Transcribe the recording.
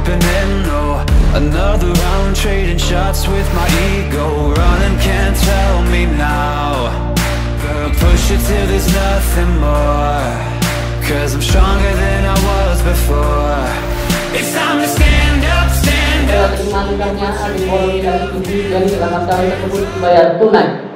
creeping in, no. Another round trading shots with my ego. Running can't tell me now. Gonna push it till there's nothing more, 'cause I'm stronger than I was before. It's time to stand up, stand up. Dengan mudahnya Adi Polo tidak disetujui dan 8 kali tersebut dibayar tunai.